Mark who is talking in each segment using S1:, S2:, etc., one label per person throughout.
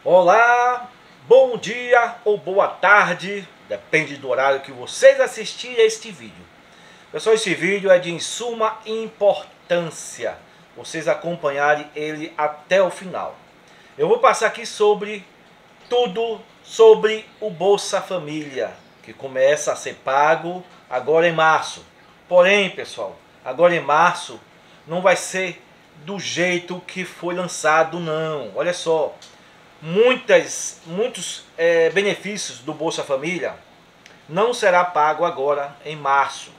S1: Olá, bom dia ou boa tarde, depende do horário que vocês assistirem a este vídeo. Pessoal, esse vídeo é de suma importância, vocês acompanharem ele até o final. Eu vou passar aqui sobre tudo sobre o Bolsa Família, que começa a ser pago agora em março. Porém, pessoal, agora em março não vai ser do jeito que foi lançado, não. Olha só. Muitos benefícios do Bolsa Família não será pago agora em março.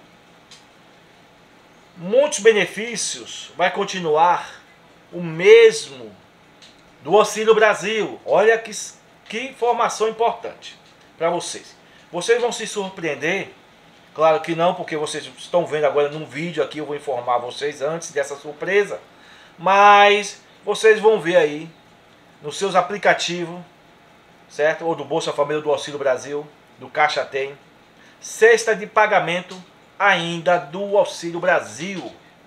S1: Muitos benefícios vai continuar o mesmo do Auxílio Brasil. Olha que informação importante para vocês. Vocês vão se surpreender, claro que não, porque vocês estão vendo agora num vídeo aqui, eu vou informar vocês antes dessa surpresa, mas vocês vão ver aí nos seus aplicativos, certo? Ou do Bolsa Família, do Auxílio Brasil, do Caixa Tem, cesta de pagamento ainda do Auxílio Brasil,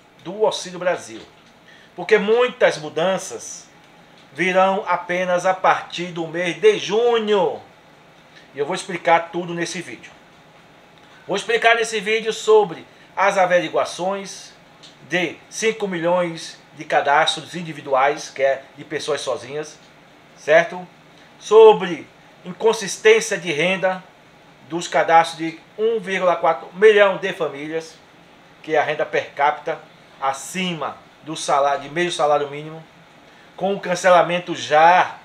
S1: porque muitas mudanças virão apenas a partir do mês de junho. E eu vou explicar tudo nesse vídeo. Vou explicar nesse vídeo sobre as averiguações de 5 milhões de cadastros individuais, que é de pessoas sozinhas, certo? Sobre inconsistência de renda dos cadastros de 1,4 milhão de famílias, que é a renda per capita acima do salário, de meio salário mínimo, com o cancelamento já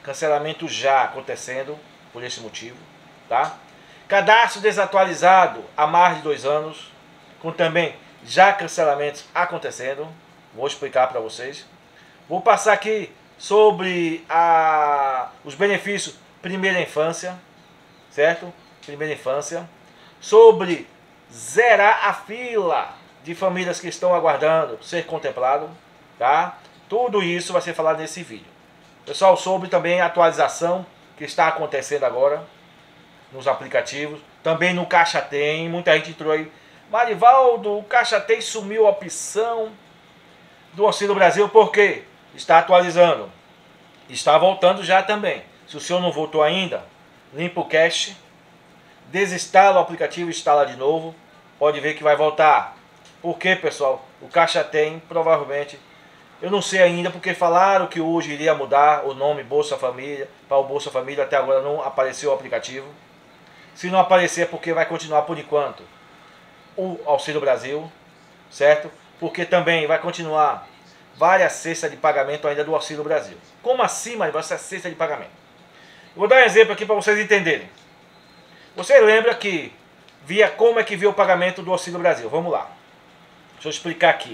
S1: acontecendo por esse motivo, tá? Cadastro desatualizado há mais de 2 anos, com também já cancelamentos acontecendo. Vou explicar para vocês. Vou passar aqui sobre os benefícios primeira infância, certo? Primeira infância. Sobre zerar a fila de famílias que estão aguardando ser contemplado, tá? Tudo isso vai ser falado nesse vídeo. Pessoal, sobre também a atualização que está acontecendo agora nos aplicativos. Também no Caixa Tem. Muita gente entrou aí. Marivaldo, o Caixa Tem sumiu a opção do Auxílio Brasil, porque está atualizando, está voltando já também. Se o senhor não voltou ainda, limpa o cache, desinstala o aplicativo e instala de novo, pode ver que vai voltar. Porque, pessoal, o Caixa Tem, provavelmente, eu não sei ainda, porque falaram que hoje iria mudar o nome Bolsa Família para o Bolsa Família, até agora não apareceu o aplicativo. Se não aparecer é porque vai continuar por enquanto o Auxílio Brasil, certo? Porque também vai continuar várias cestas de pagamento ainda do Auxílio Brasil. Como assim, mas essa cesta de pagamento? Vou dar um exemplo aqui para vocês entenderem. Você lembra que como é que via o pagamento do Auxílio Brasil? Vamos lá. Deixa eu explicar aqui.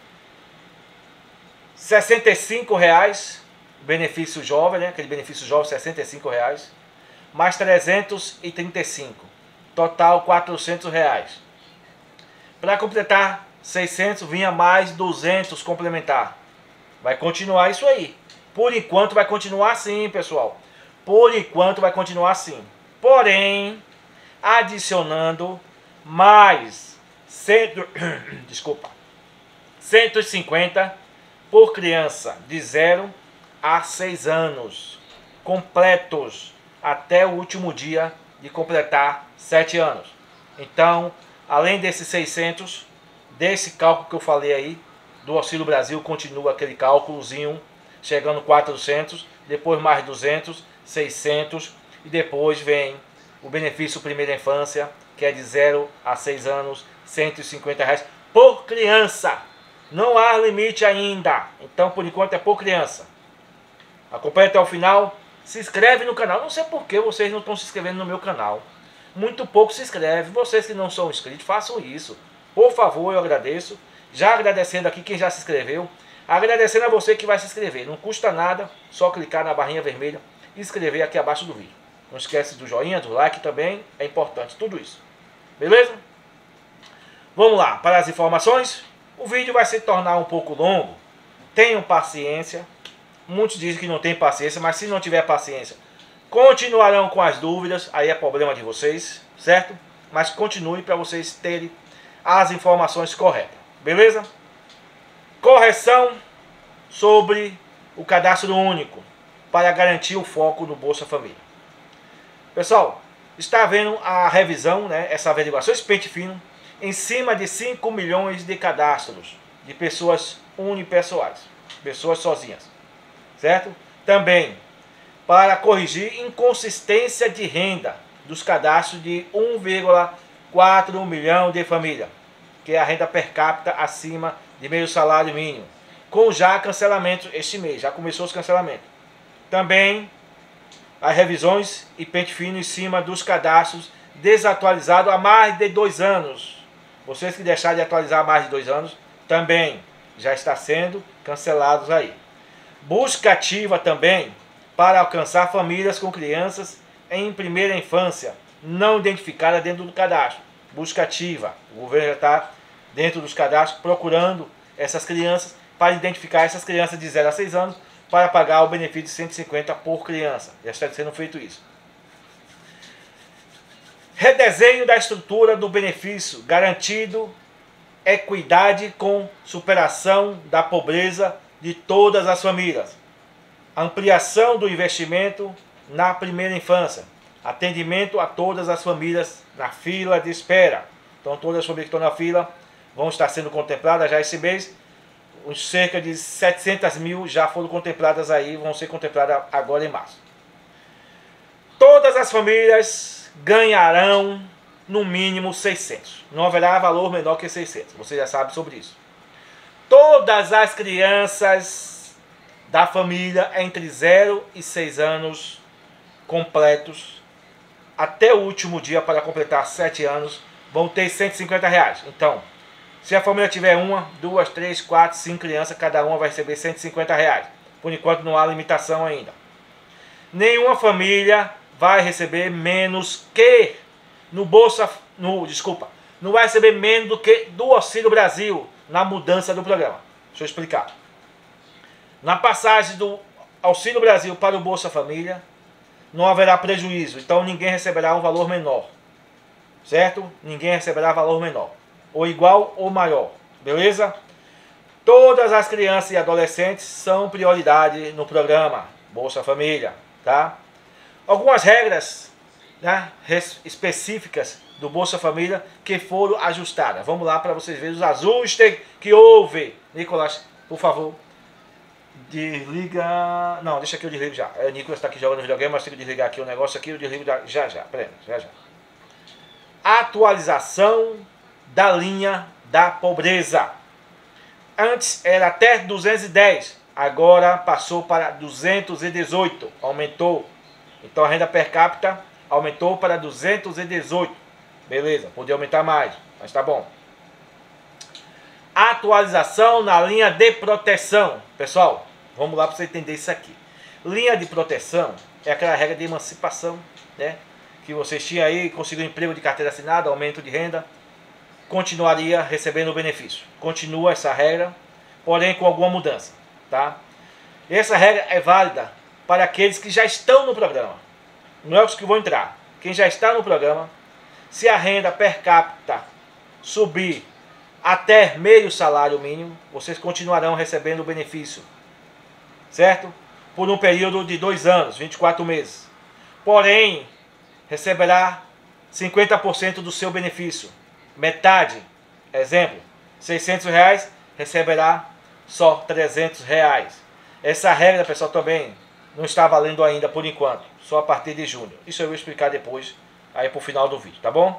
S1: R$ 65, benefício jovem, né? Aquele benefício jovem, R$ 65, mais 335. Total R$ 400. Para completar 600, vinha mais 200 complementar. Vai continuar isso aí. Por enquanto vai continuar assim, pessoal. Por enquanto vai continuar assim. Porém, adicionando mais 150 por criança de 0 a 6 anos. Completos até o último dia de completar 7 anos. Então, além desses 600, desse cálculo que eu falei aí, do Auxílio Brasil, continua aquele cálculozinho, chegando 400, depois mais 200, 600, e depois vem o benefício primeira infância, que é de 0 a 6 anos, R$ 150 por criança. Não há limite ainda, então por enquanto é por criança. Acompanhe até o final, se inscreve no canal. Não sei por que vocês não estão se inscrevendo no meu canal. Muito pouco se inscreve. Vocês que não são inscritos, façam isso. Por favor, eu agradeço. Já agradecendo aqui quem já se inscreveu. Agradecendo a você que vai se inscrever. Não custa nada, só clicar na barrinha vermelha e inscrever aqui abaixo do vídeo. Não esquece do joinha, do like também. É importante tudo isso. Beleza? Vamos lá, para as informações. O vídeo vai se tornar um pouco longo. Tenham paciência. Muitos dizem que não tem paciência, mas se não tiver paciência, continuarão com as dúvidas. Aí é problema de vocês, certo? Mas continue para vocês terem as informações corretas. Beleza? Correção sobre o cadastro único. para garantir o foco no Bolsa Família. Pessoal, está havendo a revisão, né, essa averiguação, esse pente fino, em cima de 5 milhões de cadastros de pessoas unipessoais, pessoas sozinhas, certo? Também para corrigir inconsistência de renda dos cadastros de 1,4 milhão de famílias, que é a renda per capita acima de meio salário mínimo, com já cancelamento este mês, já começou os cancelamentos. Também as revisões e pente fino em cima dos cadastros desatualizados há mais de 2 anos. Vocês que deixaram de atualizar há mais de 2 anos, também já está sendo cancelados aí. Busca ativa também para alcançar famílias com crianças em primeira infância, não identificadas dentro do cadastro. Busca ativa. O governo já está dentro dos cadastros procurando essas crianças para identificar essas crianças de 0 a 6 anos para pagar o benefício de 150 por criança. Já está sendo feito isso. Redesenho da estrutura do benefício, garantido equidade com superação da pobreza de todas as famílias. Ampliação do investimento na primeira infância. Atendimento a todas as famílias na fila de espera. Então todas as famílias que estão na fila vão estar sendo contempladas já esse mês. Cerca de 700 mil já foram contempladas aí, vão ser contempladas agora em março. Todas as famílias ganharão no mínimo 600. Não haverá valor menor que 600. Você já sabe sobre isso. Todas as crianças da família entre 0 e 6 anos completos, até o último dia para completar 7 anos, vão ter R$150. Então, se a família tiver 1, 2, 3, 4, 5 crianças, cada uma vai receber R$150. Por enquanto não há limitação ainda. Nenhuma família vai receber menos que não vai receber menos do que do Auxílio Brasil na mudança do programa. Deixa eu explicar. Na passagem do Auxílio Brasil para o Bolsa Família, não haverá prejuízo, então ninguém receberá um valor menor, certo? Ninguém receberá valor menor, ou igual ou maior, beleza? Todas as crianças e adolescentes são prioridade no programa Bolsa Família, tá? Algumas regras, né, específicas do Bolsa Família que foram ajustadas. Vamos lá para vocês verem os ajustes que houve. Nicolas, por favor, desliga. Não, deixa que eu desligo já. O Nicolas está aqui jogando videogame, mas tem que desligar aqui o negócio aqui. Eu desligo já. Peraí, já. Atualização da linha da pobreza. Antes era até 210, agora passou para 218, aumentou. Então a renda per capita aumentou para 218. Beleza, podia aumentar mais, mas tá bom. Atualização na linha de proteção. Pessoal, vamos lá para você entender isso aqui. Linha de proteção é aquela regra de emancipação, né? Que vocês tinham aí, conseguiu emprego de carteira assinada, aumento de renda, continuaria recebendo o benefício. Continua essa regra, porém com alguma mudança, tá? Essa regra é válida para aqueles que já estão no programa. Não é os que vão entrar. Quem já está no programa, se a renda per capita subir até meio salário mínimo, vocês continuarão recebendo o benefício, certo? Por um período de 2 anos, 24 meses. Porém, receberá 50% do seu benefício. Metade, exemplo, R$600, receberá só R$300. Essa regra, pessoal, também não está valendo ainda por enquanto, só a partir de junho. Isso eu vou explicar depois, aí pro final do vídeo, tá bom?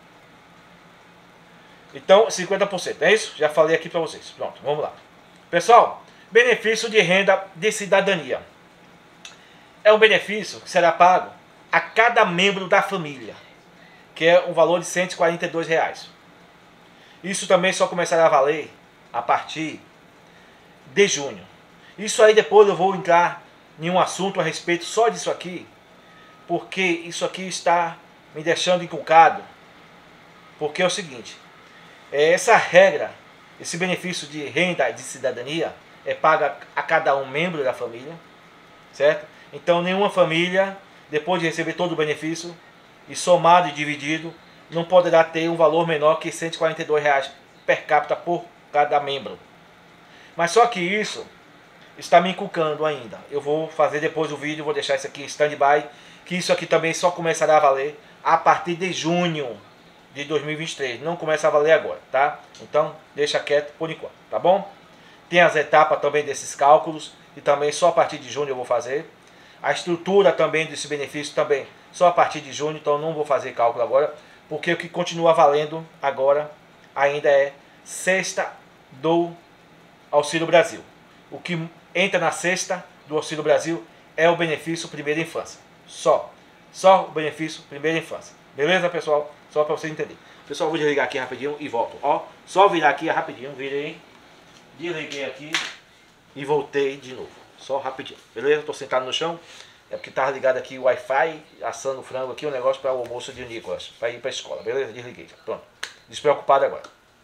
S1: Então, 50%, é isso? Já falei aqui para vocês. Pronto, vamos lá. Pessoal, benefício de renda de cidadania. É um benefício que será pago a cada membro da família, que é um valor de R$142. Isso também só começará a valer a partir de junho. Isso aí depois eu vou entrar em um assunto a respeito só disso aqui, porque isso aqui está me deixando encucado. Porque é o seguinte, essa regra, esse benefício de renda de cidadania é paga a cada um membro da família, certo? Então nenhuma família, depois de receber todo o benefício, e somado e dividido, não poderá ter um valor menor que R$142 per capita por cada membro. Mas só que isso está me encucando ainda. Eu vou fazer depois o vídeo, vou deixar isso aqui em stand-by, que isso aqui também só começará a valer a partir de junho de 2023. Não começa a valer agora, tá? Então, deixa quieto por enquanto, tá bom? Tem as etapas também desses cálculos, e também só a partir de junho eu vou fazer. A estrutura também desse benefício também só a partir de junho, então não vou fazer cálculo agora, porque o que continua valendo agora ainda é cesta do Auxílio Brasil. O que entra na cesta do Auxílio Brasil é o benefício primeira infância. Só o benefício primeira infância. Beleza, pessoal? Só para vocês entenderem. Pessoal, vou desligar aqui rapidinho e volto. Ó, só virar aqui rapidinho, virei, desliguei aqui e voltei de novo. Só rapidinho. Beleza? Estou sentado no chão. É porque estava ligado aqui o Wi-Fi, assando frango aqui, um negócio para o almoço de Nicolas, para ir para a escola. Beleza? Desliguei. Pronto. Despreocupado agora.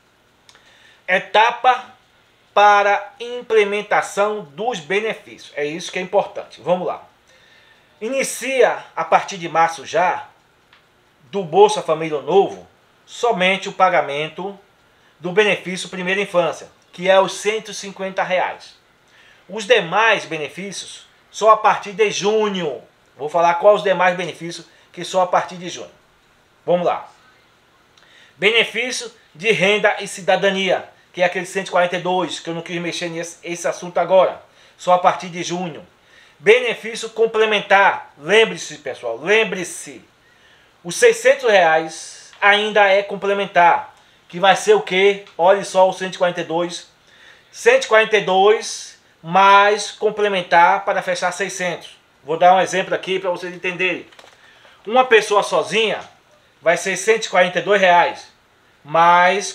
S1: Etapa para implementação dos benefícios. É isso que é importante. Vamos lá. Inicia a partir de março já, do Bolsa Família Novo, somente o pagamento do benefício primeira infância, que é os R$150. Os demais benefícios só a partir de junho. Vou falar quais os demais benefícios que só a partir de junho. Vamos lá. Benefício de renda e cidadania, que é aquele 142, que eu não quis mexer nesse assunto agora. Só a partir de junho. Benefício complementar. Lembre-se, pessoal, lembre-se. Os R$600 ainda é complementar. Que vai ser o quê? Olhe só o 142. 142 mais complementar para fechar 600. Vou dar um exemplo aqui para vocês entenderem. Uma pessoa sozinha vai ser R$142 mais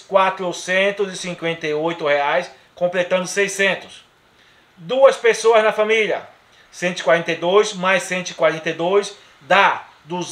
S1: R$458, completando 600. Duas pessoas na família, 142 mais 142 dá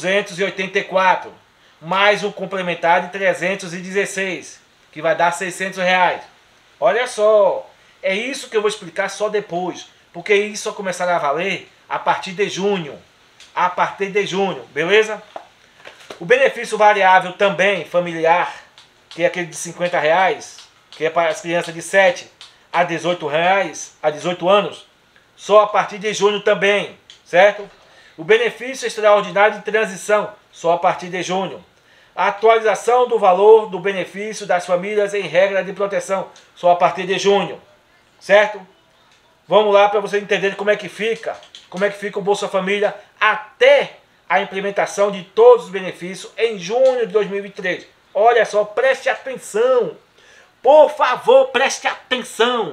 S1: 284, mais o complementar de 316, que vai dar R$600. Olha só, é isso que eu vou explicar só depois, porque isso só começará a valer a partir de junho. A partir de junho, beleza? O benefício variável também familiar, que é aquele de R$50, que é para as crianças de 7 a 18 anos, só a partir de junho também, certo? O benefício extraordinário de transição, só a partir de junho. A atualização do valor do benefício das famílias em regra de proteção, só a partir de junho, certo? Vamos lá para vocês entenderem como é que fica o Bolsa Família até a implementação de todos os benefícios em junho de 2023. Olha só, preste atenção. Por favor, preste atenção.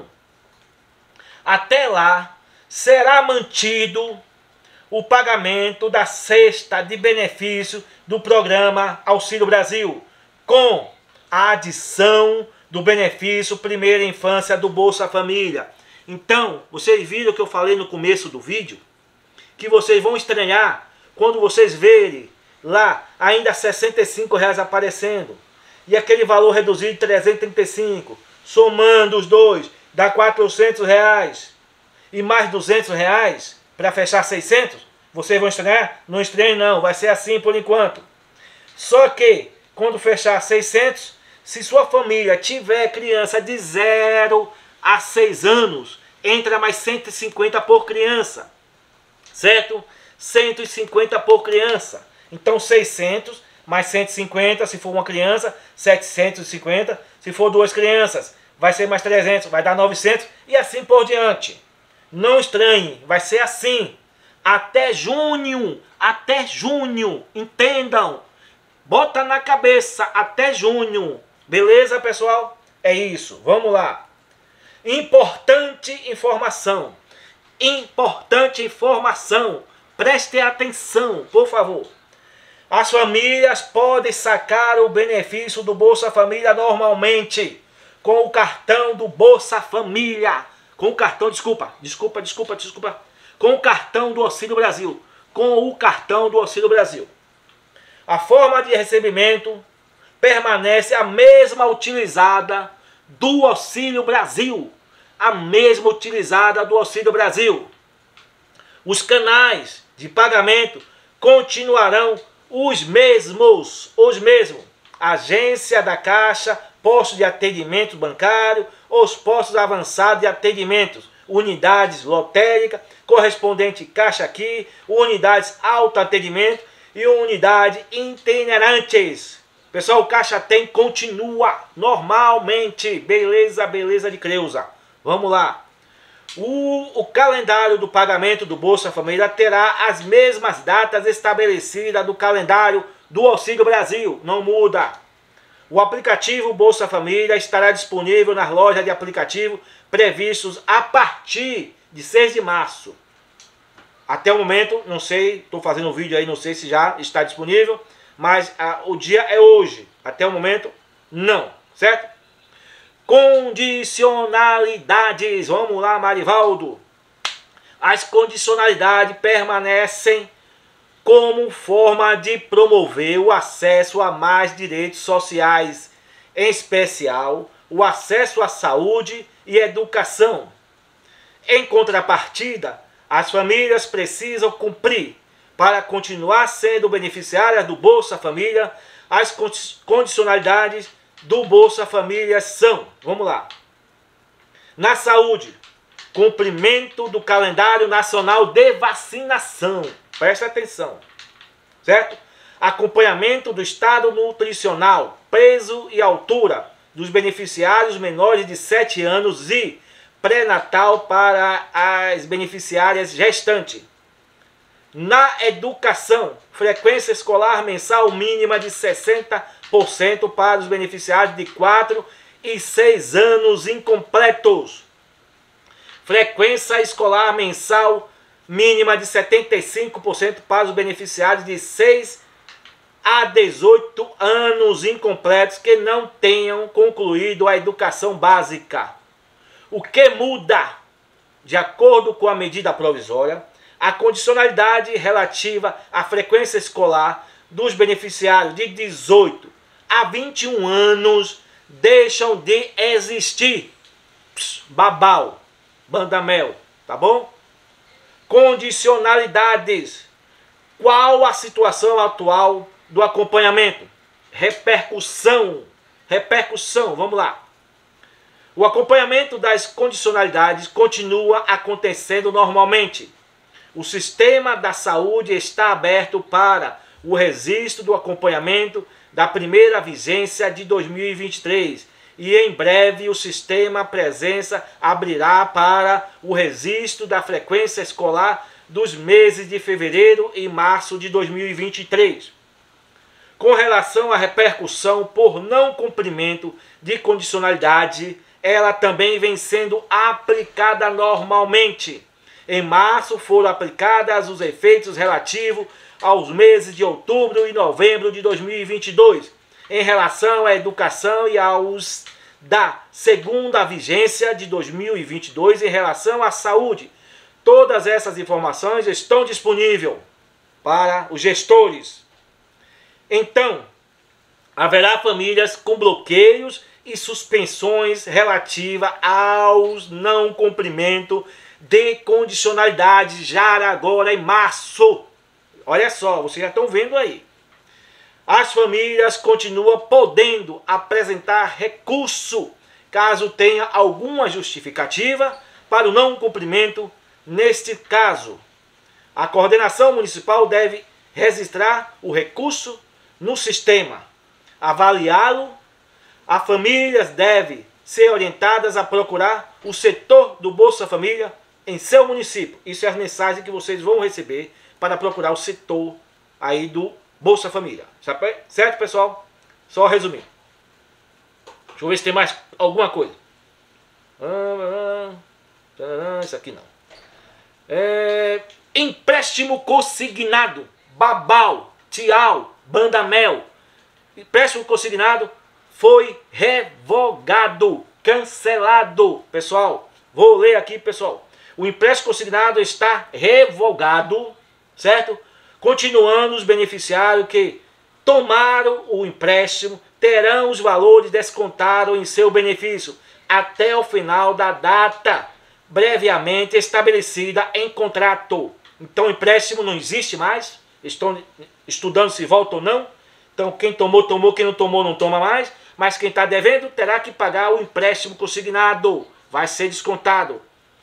S1: Até lá, será mantido o pagamento da cesta de benefício do programa Auxílio Brasil, com a adição do benefício primeira infância do Bolsa Família. Então, vocês viram o que eu falei no começo do vídeo? Que vocês vão estranhar quando vocês verem lá ainda R$65 aparecendo. E aquele valor reduzido de 335, somando os dois, dá R$400. E mais R$200 para fechar 600. Vocês vão estranhar? Não estranhem não, vai ser assim por enquanto. Só que, quando fechar 600, se sua família tiver criança de 0 a 6 anos, entra mais 150 por criança. Certo? 150 por criança. Então 600 mais 150 se for uma criança, 750 se for duas crianças, vai ser mais 300, vai dar 900 e assim por diante. Não estranhe, vai ser assim até junho, entendam. Bota na cabeça, até junho. Beleza, pessoal? É isso, vamos lá. Importante informação. Preste atenção, por favor. As famílias podem sacar o benefício do Bolsa Família normalmente com o cartão do Bolsa Família. Com o cartão, com o cartão do Auxílio Brasil. A forma de recebimento permanece a mesma utilizada do Auxílio Brasil. Os canais de pagamento continuarão os mesmos. Agência da Caixa, posto de atendimento bancário, os postos avançados de atendimentos. unidades lotéricas, correspondente caixa aqui, unidades autoatendimento e unidade itinerantes. Pessoal, o caixa tem continua normalmente. Beleza, beleza de Creuza. Vamos lá. O calendário do pagamento do Bolsa Família terá as mesmas datas estabelecidas do calendário do Auxílio Brasil. Não muda. O aplicativo Bolsa Família estará disponível nas lojas de aplicativo previstos a partir de 6 de março. Até o momento, não sei, estou fazendo um vídeo aí, não sei se já está disponível, mas o dia é hoje. Até o momento, não, certo? Condicionalidades, vamos lá, Marivaldo. As condicionalidades permanecem como forma de promover o acesso a mais direitos sociais, em especial o acesso à saúde e educação. Em contrapartida, as famílias precisam cumprir, para continuar sendo beneficiárias do Bolsa Família, as condicionalidades do Bolsa Família são, vamos lá. Na saúde, cumprimento do calendário nacional de vacinação. Presta atenção, certo? Acompanhamento do estado nutricional, peso e altura dos beneficiários menores de 7 anos e pré-natal para as beneficiárias gestantes. Na educação, frequência escolar mensal mínima de 60% para os beneficiários de 4 e 6 anos incompletos. Frequência escolar mensal mínima de 75% para os beneficiários de 6 a 18 anos incompletos que não tenham concluído a educação básica. O que muda, de acordo com a medida provisória, a condicionalidade relativa à frequência escolar dos beneficiários de 18 a 21 anos deixam de existir. Babau, Bandamel, tá bom? Condicionalidades. Qual a situação atual do acompanhamento? Repercussão, vamos lá. O acompanhamento das condicionalidades continua acontecendo normalmente. O sistema da saúde está aberto para o registro do acompanhamento da primeira vigência de 2023 e em breve o sistema presença abrirá para o registro da frequência escolar dos meses de fevereiro e março de 2023. Com relação à repercussão por não cumprimento de condicionalidade, ela também vem sendo aplicada normalmente. Em março foram aplicados os efeitos relativos aos meses de outubro e novembro de 2022, em relação à educação e aos da segunda vigência de 2022 em relação à saúde. Todas essas informações estão disponíveis para os gestores. Então, haverá famílias com bloqueios e suspensões relativas aos não cumprimento de condicionalidade já agora em março. Olha só, vocês já estão vendo aí. As famílias continuam podendo apresentar recurso caso tenha alguma justificativa para o não cumprimento. Neste caso, a coordenação municipal deve registrar o recurso no sistema, avaliá-lo. As famílias devem ser orientadas a procurar o setor do Bolsa Família em seu município. Isso é a mensagem que vocês vão receber para procurar o setor aí do Bolsa Família. Certo, pessoal? Só resumir. Deixa eu ver se tem mais alguma coisa. Isso aqui não. Empréstimo consignado. Babau, Tial, Bandamel. Empréstimo consignado foi revogado, cancelado. Pessoal, vou ler aqui, pessoal. O empréstimo consignado está revogado, certo? Continuando, os beneficiários que tomaram o empréstimo terão os valores descontados em seu benefício até o final da data brevemente estabelecida em contrato. Então o empréstimo não existe mais. Estão estudando se volta ou não. Então quem tomou, tomou. Quem não tomou, não toma mais. Mas quem está devendo terá que pagar o empréstimo consignado. Vai ser descontado.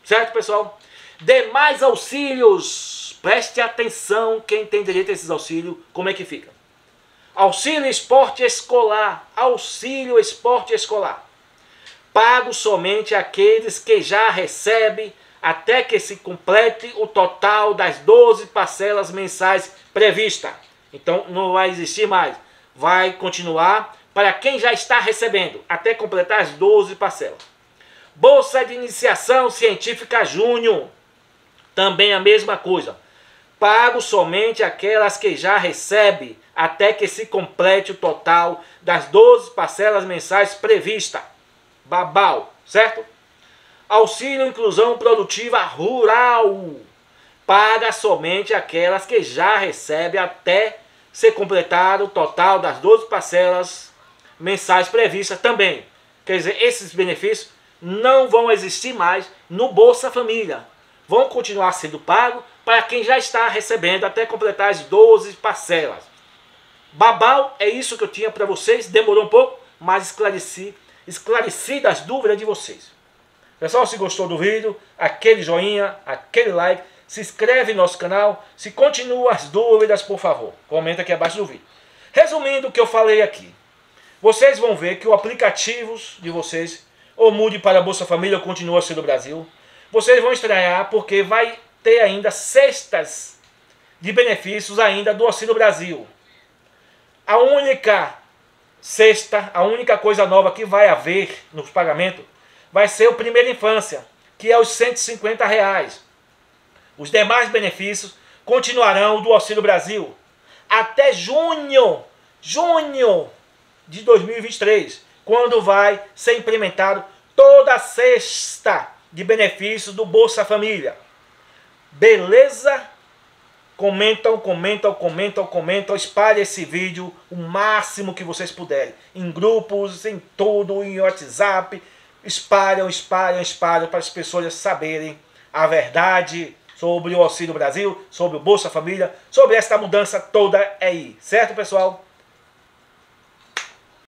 S1: Certo, pessoal? Demais auxílios. Preste atenção quem tem direito a esses auxílios, como é que fica. Auxílio esporte escolar. Auxílio esporte escolar. Pago somente àqueles que já recebem até que se complete o total das 12 parcelas mensais previstas. Então não vai existir mais. Vai continuar para quem já está recebendo, até completar as 12 parcelas. Bolsa de Iniciação Científica Júnior. Também a mesma coisa. Pago somente aquelas que já recebem, até que se complete o total das 12 parcelas mensais previstas. Babau, certo? Auxílio Inclusão Produtiva Rural. Paga somente aquelas que já recebem até ser completado o total das 12 parcelas mensais previstas também. Quer dizer, esses benefícios não vão existir mais no Bolsa Família. Vão continuar sendo pagos para quem já está recebendo até completar as 12 parcelas. Babau, é isso que eu tinha para vocês. Demorou um pouco, mas esclareci das dúvidas de vocês. Pessoal, se gostou do vídeo, aquele joinha, aquele like, se inscreve no nosso canal. Se continuam as dúvidas, por favor, comenta aqui abaixo do vídeo. Resumindo o que eu falei aqui, vocês vão ver que o aplicativo de vocês, ou mude para a Bolsa Família, ou continua sendo o Brasil, vocês vão estranhar porque vai ter ainda cestas de benefícios ainda do Auxílio Brasil. A única cesta, a única coisa nova que vai haver nos pagamentos vai ser o Primeira Infância, que é os R$150. Os demais benefícios continuarão do Auxílio Brasil até junho de 2023, quando vai ser implementado toda a cesta de benefícios do Bolsa Família. Beleza? Comentam, espalhe esse vídeo o máximo que vocês puderem. Em grupos, em tudo, em WhatsApp. Espalham para as pessoas saberem a verdade sobre o Auxílio Brasil, sobre o Bolsa Família, sobre esta mudança toda aí. Certo, pessoal?